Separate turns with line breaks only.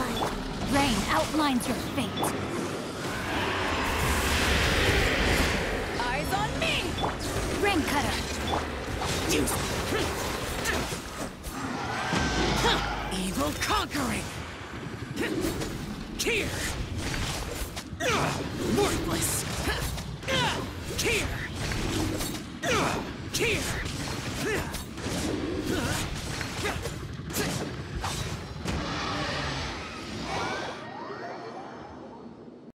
blood.
Rain outlines your fate.
Eyes on me!
Rain cutter.
Evil conquering! Here! Worthless! Here! Here!